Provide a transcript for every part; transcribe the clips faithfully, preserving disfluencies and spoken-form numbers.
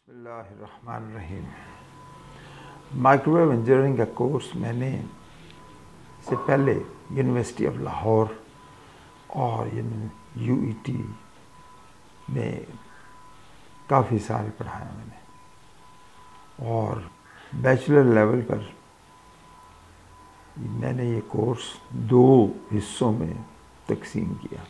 बिस्मिल्लाहिर्रहमानिर्रहीम। Microwave engineering का course मैंने से पहले यूनिवर्सिटी ऑफ लाहौर और यू ई टी में काफ़ी साल पढ़ाया मैंने, और बैचलर लेवल पर मैंने ये कोर्स दो हिस्सों में तकसीम किया।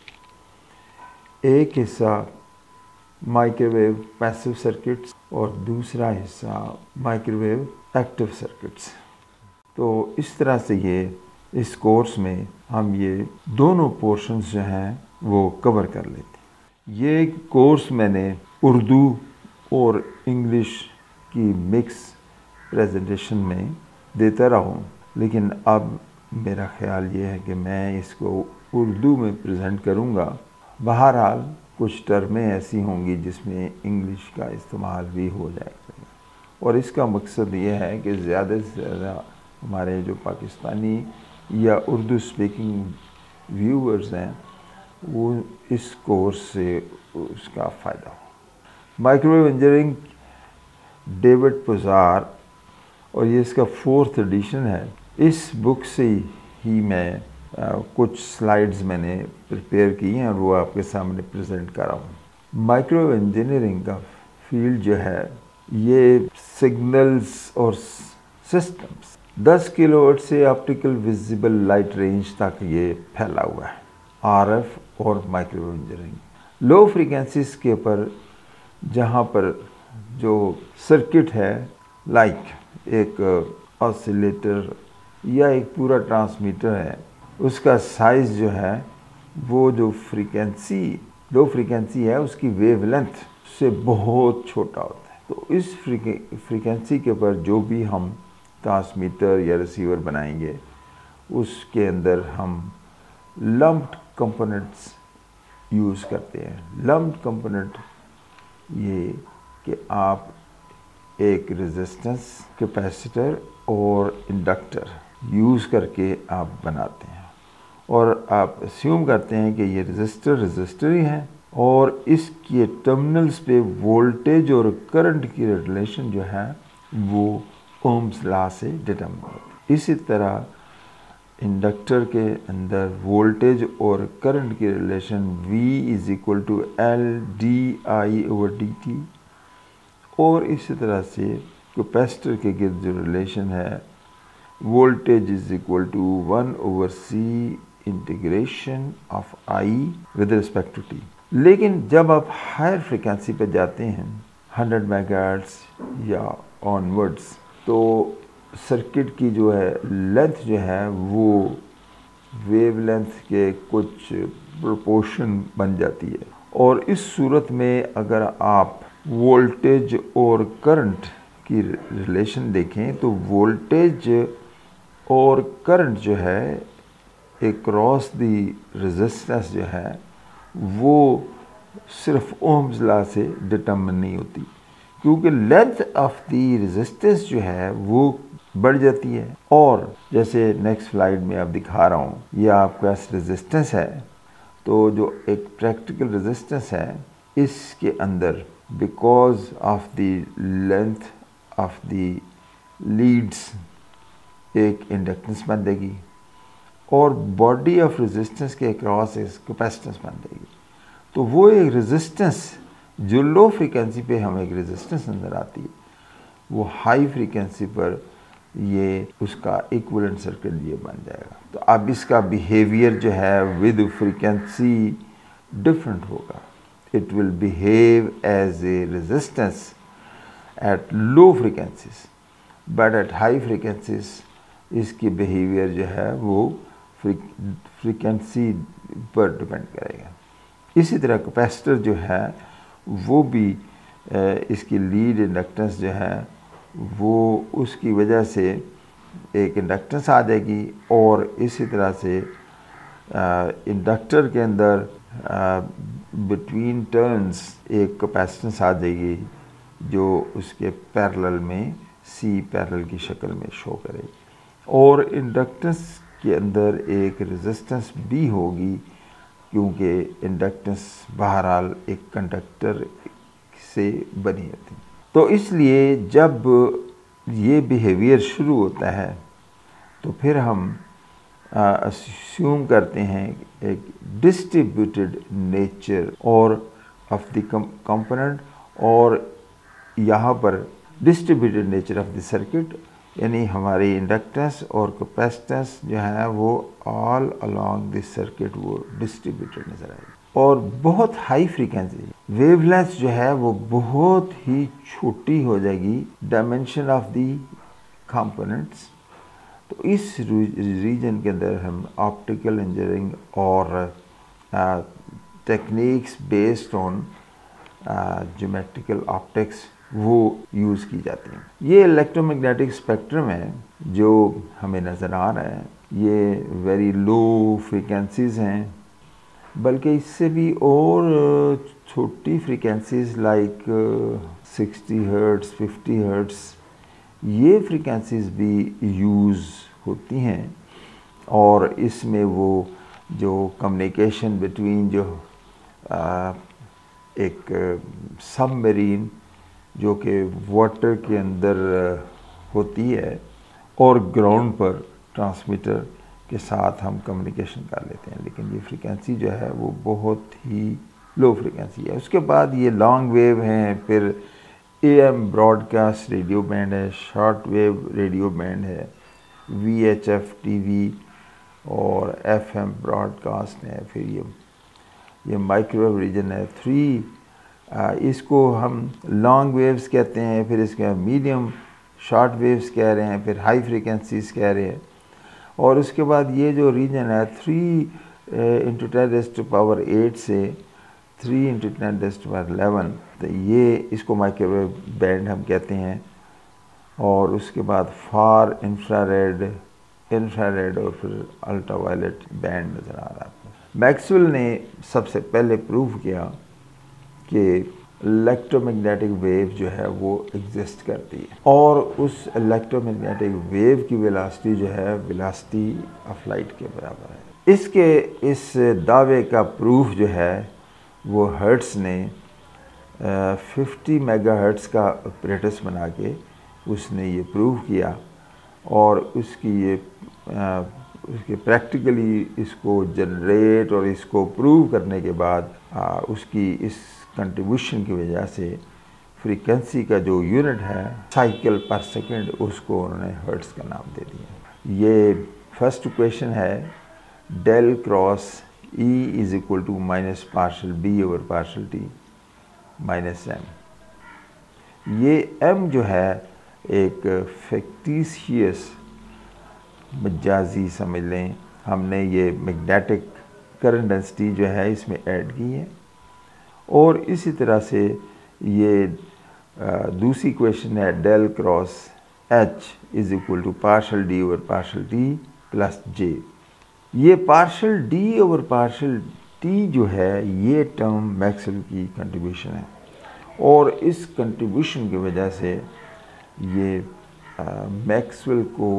एक हिस्सा माइक्रोवेव पैसिव सर्किट्स और दूसरा हिस्सा माइक्रोवेव एक्टिव सर्किट्स। तो इस तरह से ये इस कोर्स में हम ये दोनों पोर्शंस जो हैं वो कवर कर लेते हैं। ये कोर्स मैंने उर्दू और इंग्लिश की मिक्स प्रेजेंटेशन में देता रहा हूँ, लेकिन अब मेरा ख्याल ये है कि मैं इसको उर्दू में प्रेजेंट करूँगा। बहरहाल कुछ टर्में ऐसी होंगी जिसमें इंग्लिश का इस्तेमाल भी हो जाएगा, और इसका मकसद ये है कि ज़्यादा से ज़्यादा हमारे जो पाकिस्तानी या उर्दू स्पीकिंग व्यूअर्स हैं वो इस कोर्स से उसका फ़ायदा हो। माइक्रोवेव इंजीनियरिंग डेविड पोजार, और ये इसका फोर्थ एडिशन है। इस बुक से ही मैं आ, कुछ स्लाइड्स मैंने प्रिपेयर की हैं और वो आपके सामने प्रेजेंट कर रहा हूँ। माइक्रोवेव इंजीनियरिंग का फील्ड जो है ये सिग्नल्स और सिस्टम्स दस किलोवाट से ऑप्टिकल विजिबल लाइट रेंज तक ये फैला हुआ है। आरएफ और माइक्रोवेव इंजीनियरिंग लो फ्रीक्वेंसीज के ऊपर, जहाँ पर जो सर्किट है लाइक एक ऑसिलेटर या एक पूरा ट्रांसमीटर है, उसका साइज़ जो है वो जो फ्रीक्वेंसी लो फ्रीक्वेंसी है उसकी वेवलेंथ से बहुत छोटा होता है। तो इस फ्रीक्वेंसी के ऊपर जो भी हम ट्रांसमीटर या रिसीवर बनाएंगे उसके अंदर हम लम्प्ड कंपोनेंट्स यूज़ करते हैं। लम्प्ड कंपोनेंट ये कि आप एक रेजिस्टेंस, कैपेसिटर और इंडक्टर यूज़ करके आप बनाते हैं, और आप अस्यूम करते हैं कि ये रेजिस्टर रेजिस्टर ही हैं और इसके टर्मिनल्स पे वोल्टेज और करंट की रिलेशन जो है वो ओम्स लॉ से डिटरमाइन होती है। इसी तरह इंडक्टर के अंदर वोल्टेज और करंट की relation V is equal to L D I over D T, और इसी तरह से कैपेसिटर के गिर्द जो रिलेशन है voltage is equal to one over C integration of I with respect to T. लेकिन जब आप हायर फ्रिक्वेंसी पे जाते हैं हंड्रेड मेगाहर्ट्ज़ या ऑनवर्ड्स, तो सर्किट की जो है लेंथ जो है वो वेवलेंथ के कुछ प्रोपोर्शन बन जाती है, और इस सूरत में अगर आप वोल्टेज और करंट की रिलेशन देखें तो वोल्टेज और करंट जो है अक्रॉस दी रेजिस्टेंस जो है वो सिर्फ ओम्स लॉ से डिटरमिन नहीं होती, क्योंकि लेंथ ऑफ दी रेजिस्टेंस जो है वो बढ़ जाती है। और जैसे नेक्स्ट स्लाइड में आप दिखा रहा हूँ, ये आपका रेजिस्टेंस है, तो जो एक प्रैक्टिकल रेजिस्टेंस है इसके अंदर because of the length of the leads एक इंडक्टेंस बन देगी, और बॉडी ऑफ रेजिस्टेंस के अक्रॉस एक कैपेसिटेंस बन देगी। तो वो एक रेजिस्टेंस जो लो फ्रीक्वेंसी पे हमें एक रेजिस्टेंस नज़र आती है, वो हाई फ्रीक्वेंसी पर ये उसका इक्विवेलेंट सर्किट ये बन जाएगा। तो अब इसका बिहेवियर जो है विद फ्रीक्वेंसी डिफरेंट होगा। It will behave as a resistance at low frequencies, but at high frequencies इसकी बिहेवियर जो है वो फ्रीक्वेंसी पर डिपेंड करेगा। इसी तरह कैपेसिटर जो है वो भी इसकी लीड इंडक्टेंस जो है वो उसकी वजह से एक इंडक्टेंस आ जाएगी, और इसी तरह से इंडक्टर के अंदर बिटवीन टर्न्स एक कैपेसिटेंस आ जाएगी जो उसके पैरेलल में सी पैरेलल की शक्ल में शो करेगी, और इंडक्टेंस के अंदर एक रेजिस्टेंस भी होगी, क्योंकि इंडक्टेंस बहरहाल एक कंडक्टर से बनी होती है। तो इसलिए जब ये बिहेवियर शुरू होता है तो फिर हम अस्यूम करते हैं एक डिस्ट्रीब्यूटेड नेचर और ऑफ द कंपोनेंट, और यहाँ पर distributed nature of the circuit, यानी हमारी इंडक्टेंस और कैपेसिटेंस जो है वो ऑल अलोंग दिस सर्किट वो डिस्ट्रीब्यूटेड नजर आएगी। और बहुत हाई फ्रीक्वेंसी वेवलेंथ जो है वो बहुत ही छोटी हो जाएगी डायमेंशन ऑफ दी कंपोनेंट्स। तो इस रीजन के अंदर हम ऑप्टिकल इंजीनियरिंग और techniques based on geometrical optics वो यूज़ की जाती हैं। ये इलेक्ट्रोमैग्नेटिक स्पेक्ट्रम है जो हमें नज़र आ रहा है, ये वेरी लो फ्रीक्वेंसीज हैं, बल्कि इससे भी और छोटी frequencies like sixty hertz, fifty hertz, ये फ्रीक्वेंसीज भी यूज़ होती हैं। और इसमें वो जो कम्युनिकेशन बिटवीन जो आ, एक सबमरीन जो कि वाटर के अंदर होती है और ग्राउंड पर ट्रांसमीटर के साथ हम कम्युनिकेशन कर लेते हैं, लेकिन ये फ्रीक्वेंसी जो है वो बहुत ही लो फ्रीक्वेंसी है। उसके बाद ये लॉन्ग वेव हैं, फिर एएम ब्रॉडकास्ट रेडियो बैंड है, शॉर्ट वेव रेडियो बैंड है, वीएचएफ टीवी और एफएम ब्रॉडकास्ट है, फिर ये ये माइक्रोवेव रीजन है थ्री, इसको हम लॉन्ग वेव्स कहते हैं, फिर इसके मीडियम शॉर्ट वेव्स कह रहे हैं, फिर हाई फ्रीक्वेंसीज कह रहे हैं। और उसके बाद ये जो रीजन है three into ten raise to power eight से three into ten raise to power eleven, तो ये इसको माइक्रोवेव बैंड हम कहते हैं। और उसके बाद फार इंफ्रारेड इंफ्रारेड और फिर अल्ट्रावायलेट बैंड नज़र आ रहा है। मैक्सवेल ने सबसे पहले प्रूव किया कि इलेक्ट्रोमैग्नेटिक वेव जो है वो एग्जिस्ट करती है, और उस इलेक्ट्रोमैग्नेटिक वेव की वेलोसिटी जो है वेलोसिटी ऑफ लाइट के बराबर है। इसके इस दावे का प्रूफ जो है वो हर्ट्स ने फिफ्टी मेगा हर्ट्स का अपरेटस बना के उसने ये प्रूव किया, और उसकी ये आ, उसके प्रैक्टिकली इसको जनरेट और इसको प्रूव करने के बाद आ, उसकी इस कंट्रीब्यूशन की वजह से फ्रीक्वेंसी का जो यूनिट है साइकिल पर सेकंड, उसको उन्होंने हर्ट्स का नाम दे दिया। ये फर्स्ट इक्वेशन है del cross E is equal to minus partial B over partial t minus M. ये एम जो है एक फिक्टिशियस मजाजी समझ लें, हमने ये मैग्नेटिक करंट डेंसिटी जो है इसमें ऐड की है। और इसी तरह से ये दूसरी इक्वेशन है del cross H is equal to partial D over partial t plus J. ये partial D over partial t जो है ये टर्म मैक्सवेल की कंट्रीब्यूशन है, और इस कंट्रीब्यूशन की वजह से ये मैक्सवेल को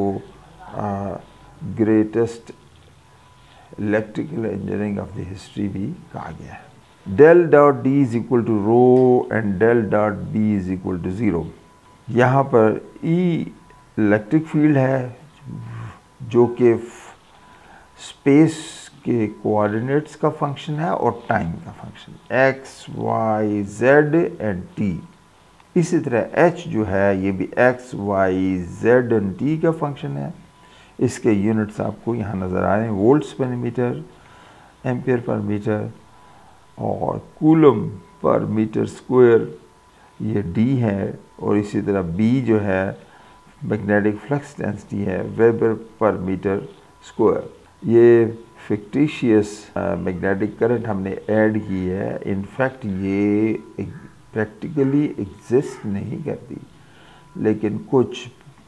greatest electrical engineering of the history भी कहा गया है। Del dot D is equal to rho and del dot B is equal to zero. यहाँ पर ई इलेक्ट्रिक फील्ड है जो कि स्पेस के कोऑर्डिनेट्स का फंक्शन है और टाइम का function, x y z and t. इसी तरह एच जो है ये भी x y z and t का फंक्शन है। इसके यूनिट्स आपको यहाँ नज़र आ रहे हैं, volts per metre, ampere per metre और कूलम पर मीटर स्क्वायर, ये डी है। और इसी तरह बी जो है मैग्नेटिक फ्लक्स डेंसिटी है, वेबर पर मीटर स्क्वायर। ये फिक्टिशियस मैग्नेटिक करंट हमने ऐड की है, इनफैक्ट ये प्रैक्टिकली एग्जिस्ट नहीं करती, लेकिन कुछ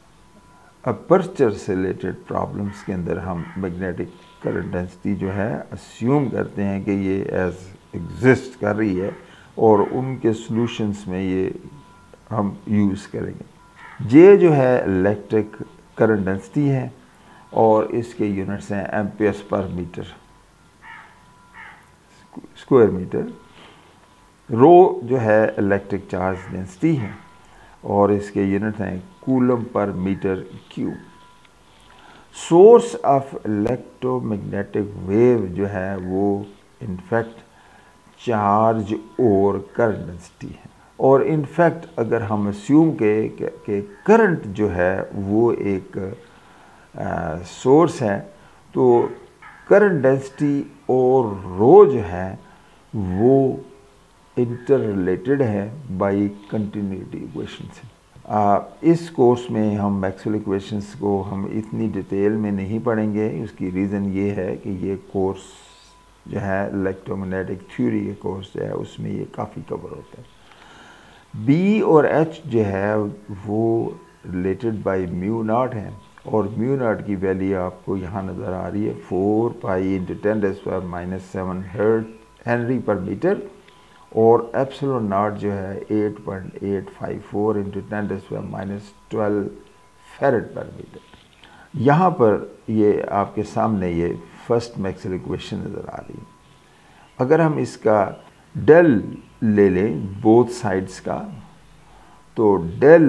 अपर्चर से रिलेटेड प्रॉब्लम्स के अंदर हम मैग्नेटिक करंट डेंसिटी जो है अस्यूम करते हैं कि ये एज एग्जिस्ट कर रही है, और उनके सॉल्यूशंस में ये हम यूज़ करेंगे। जे जो है इलेक्ट्रिक करंट डेंसिटी है, और इसके यूनिट्स हैं एम्पियर्स पर मीटर स्क्वायर मीटर। रो जो है इलेक्ट्रिक चार्ज डेंसिटी है, और इसके यूनिट हैं coulomb per metre cube. Source of electromagnetic wave जो है वो इनफैक्ट चार्ज और करंट डेंसिटी है। और इनफैक्ट अगर हम अस्यूम के कि करंट जो है वो एक सोर्स है, तो करंट डेंसिटी और रो जो है वो इंटर रिलेटेड है बाय कंटिन्यूटी इक्वेशन से। आ, इस कोर्स में हम मैक्सवेल इक्वेशंस को हम इतनी डिटेल में नहीं पढ़ेंगे। उसकी रीज़न ये है कि ये कोर्स जो है इलेक्ट्रोमैग्नेटिक थ्योरी के कोर्स जो है उसमें ये काफ़ी कवर होता है। बी और एच जो है वो रिलेटेड बाय म्यू नॉट है, और म्यू नॉट की वैल्यू आपको यहाँ नज़र आ रही है four pi into ten raise to power minus seven hertz henry per metre, और एप्सिलॉन नॉट जो है eight point eight five four into ten raise to power minus twelve farad per metre. यहाँ पर ये आपके सामने ये फर्स्ट मैक्सवेल इक्वेशन नज़र आ रही है। अगर हम इसका डेल ले लें बोथ साइड्स का, तो del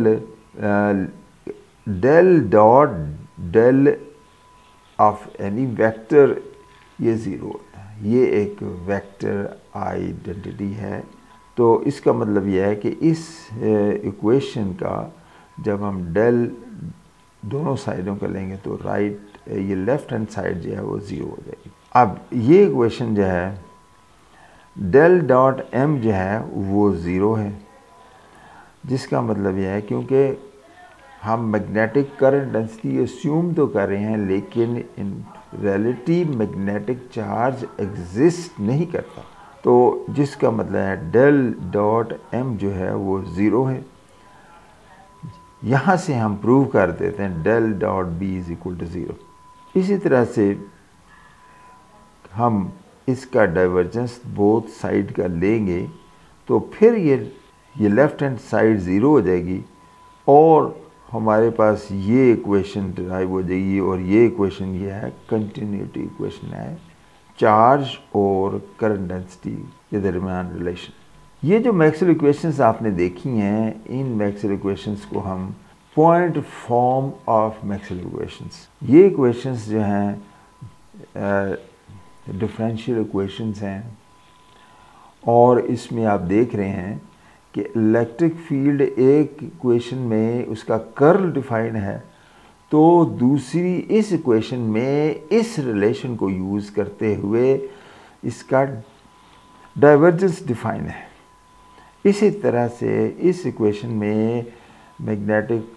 del dot del of any vector ये ज़ीरो होता है। ये एक वेक्टर आइडेंटिटी है। तो इसका मतलब यह है कि इस इक्वेशन का जब हम डेल दोनों साइडों का लेंगे तो राइट ये लेफ्ट हैंड साइड जो है वो ज़ीरो हो जाएगी। अब ये इक्वेशन जो है डेल डॉट एम जो है वो ज़ीरो है, जिसका मतलब यह है क्योंकि हम मैग्नेटिक करंट डेंसिटी अस्यूम तो कर रहे हैं, लेकिन in reality magnetic charge exist नहीं करता, तो जिसका मतलब है डेल डॉट एम जो है वो ज़ीरो है। यहाँ से हम प्रूव कर देते हैं del dot B is equal to zero. इसी तरह से हम इसका डाइवर्जेंस बोथ साइड का लेंगे तो फिर ये ये लेफ्ट हैंड साइड ज़ीरो हो जाएगी, और हमारे पास ये इक्वेशन ड्राइव हो जाएगी, और ये इक्वेशन ये है कंटिन्यूटी इक्वेशन है चार्ज और करंट डेंसिटी के दरमियान रिलेशन। ये जो मैक्सवेल इक्वेशंस आपने देखी हैं, इन मैक्सवेल इक्वेशंस को हम point form of Maxwell equations, ये इक्वेशंस जो हैं डिफरेंशियल इक्वेशंस हैं, और इसमें आप देख रहे हैं कि इलेक्ट्रिक फील्ड एक इक्वेशन में उसका कर्ल डिफाइन है, तो दूसरी इस इक्वेशन में इस रिलेशन को यूज़ करते हुए इसका डाइवर्जेंस डिफाइन है। इसी तरह से इस इक्वेशन में मैग्नेटिक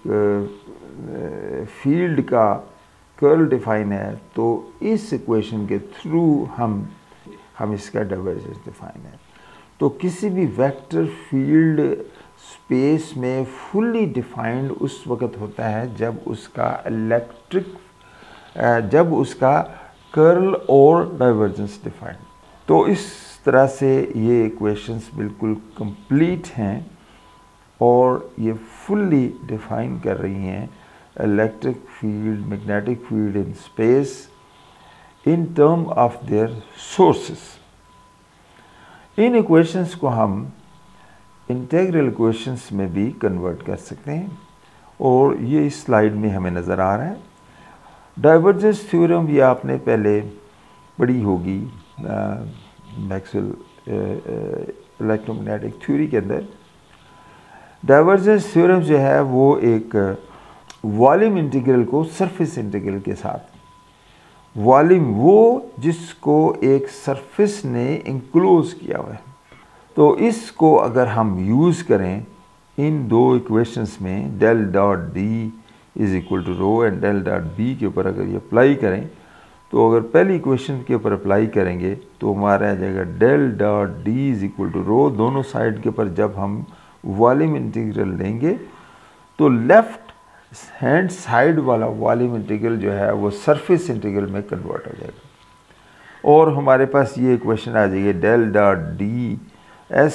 फील्ड का कर्ल डिफाइन है, तो इस इक्वेशन के थ्रू हम हम इसका डाइवर्जेंस डिफाइन है। तो किसी भी वेक्टर फील्ड स्पेस में फुल्ली डिफाइंड उस वक़्त होता है जब उसका इलेक्ट्रिक जब उसका कर्ल और डाइवर्जेंस डिफाइंड। तो इस तरह से ये इक्वेशंस बिल्कुल कंप्लीट हैं और ये फुल्ली डिफाइन कर रही हैं electric field, magnetic field in space in term of their sources. इन इक्वेशंस को हम इंटीग्रल इक्वेशंस में भी कन्वर्ट कर सकते हैं, और ये इस स्लाइड में हमें नज़र आ रहा है। डाइवर्जेंस थ्योरम ये आपने पहले पढ़ी होगी मैक्सवेल इलेक्ट्रोमैग्नेटिक थ्योरी के अंदर। डाइवर्जेंस थ्योरम जो है वो एक वॉल्यूम इंटीग्रल को सरफेस इंटीग्रल के साथ, वॉल्यूम वो जिसको एक सरफेस ने इंक्लोज किया हुआ है, तो इसको अगर हम यूज़ करें इन दो इक्वेशंस में del dot D is equal to rho and del dot B के ऊपर अगर ये अप्लाई करें, तो अगर पहली इक्वेशन के ऊपर अप्लाई करेंगे तो हमारा आ जाएगा del dot D is equal to rho. दोनों साइड के ऊपर जब हम वॉल्यूम इंटीग्रल लेंगे तो लेफ्ट हैंड साइड वाला वॉल्यूम इंटीग्रल जो है वो सरफेस इंटीग्रल में कन्वर्ट हो जाएगा, और हमारे पास ये इक्वेशन आ जाएगी del dot D S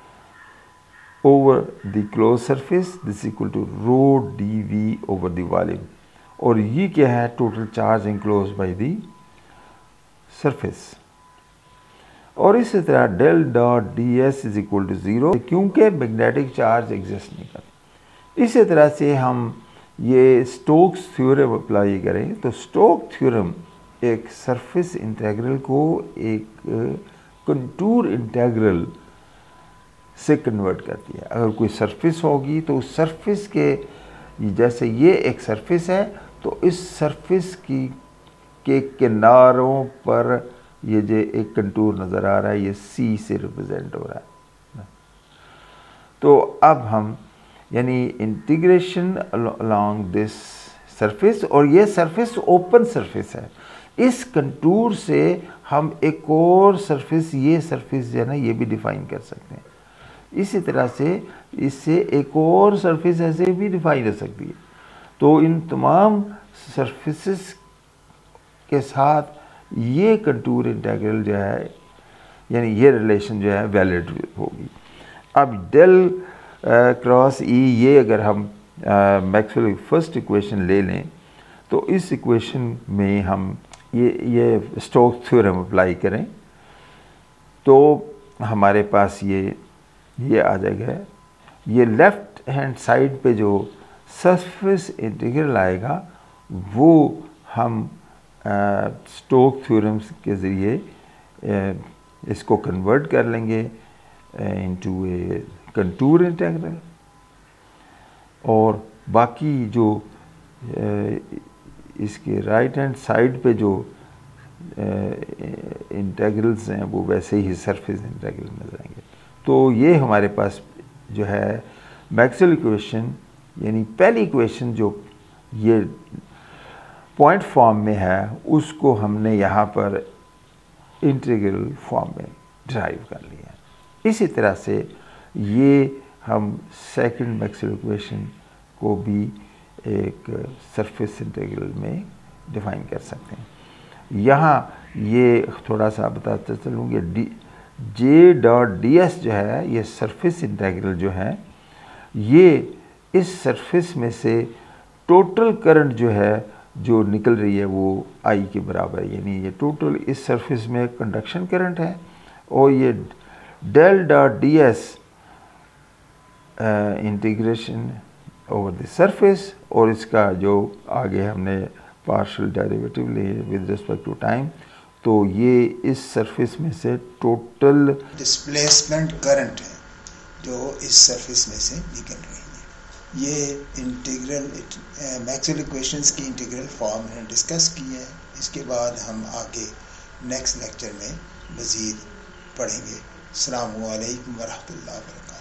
over the close surface this equal to rho D V over the volume, और ये क्या है total charge enclose by the surface. और इसी तरह del dot D S is equal to zero, क्योंकि magnetic charge exist नहीं करता। इसी तरह से हम ये स्टोक्स थ्योरम अप्लाई करें तो स्टोक थ्योरम एक सरफेस इंटीग्रल को एक कंटूर इंटीग्रल से कन्वर्ट करती है। अगर कोई सरफेस होगी तो उस सरफेस के, जैसे ये एक सरफेस है तो इस सरफेस की के किनारों पर ये जो एक कंटूर नज़र आ रहा है ये सी से रिप्रेजेंट हो रहा है। तो अब हम यानी इंटीग्रेशन अलोंग दिस सरफेस, और ये सरफेस ओपन सरफेस है, इस कंटूर से हम एक और सरफेस, ये सरफेस जो है ना ये भी डिफाइन कर सकते हैं। इसी तरह से इससे एक और सरफेस ऐसे भी डिफाइन हो सकती है। तो इन तमाम सरफेसेस के साथ ये कंटूर इंटीग्रल जो है यानी ये रिलेशन जो है वैलिड होगी। अब डेल क्रॉस ई, ये अगर हम मैक्सवेल की फर्स्ट इक्वेशन ले लें तो इस इक्वेशन में हम ये ये स्टोक्स थ्योरम अप्लाई करें तो हमारे पास ये ये आ जाएगा। ये लेफ्ट हैंड साइड पे जो सरफेस इंटीग्रल आएगा वो हम स्टोक थ्योरम्स के ज़रिए इसको कन्वर्ट कर लेंगे इनटू ए कंटूर इंटीग्रल, और बाकी जो इसके राइट हैंड साइड पे जो इंटीग्रल्स हैं वो वैसे ही सरफेस इंटीग्रल नजर आएंगे। तो ये हमारे पास जो है मैक्सवेल इक्वेशन, यानी पहली इक्वेशन जो ये पॉइंट फॉर्म में है उसको हमने यहाँ पर इंटीग्रल फॉर्म में ड्राइव कर लिया। इसी तरह से ये हम सेकंड मैक्सवेल इक्वेशन को भी एक सरफेस इंटीग्रल में डिफाइन कर सकते हैं। यहाँ ये थोड़ा सा बताते चलूँगी, D J dot D S जो है ये सरफेस इंटीग्रल जो है ये इस सरफेस में से टोटल करंट जो है जो निकल रही है वो आई के बराबर है, यानी ये टोटल इस सरफेस में कंडक्शन करंट है। और ये del dot D S integration over the surface, और इसका जो आगे हमने पार्शियल डेरिवेटिव लिए विद रिस्पेक्ट टू टाइम, तो ये इस सरफेस में से टोटल डिस्प्लेसमेंट करंट है जो इस सरफेस में से निकल रही है। ये इंटीग्रल मैक्सवेल इक्वेशंस की इंटीग्रल फॉर्म हमने डिस्कस की है। इसके बाद हम आगे नेक्स्ट लेक्चर में मज़ीद पढ़ेंगे। अस्सलामु अलैकुम वरहमतुल्लाहि वबरकातुहू।